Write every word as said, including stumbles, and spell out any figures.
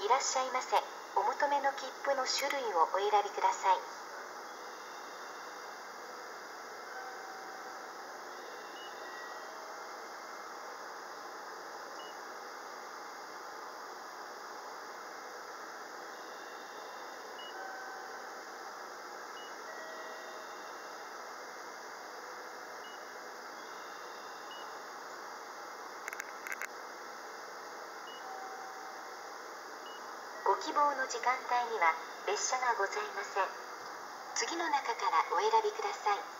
いらっしゃいませ。お求めの切符の種類をお選びください。ご希望の時間帯には列車がございません。次の中からお選びください。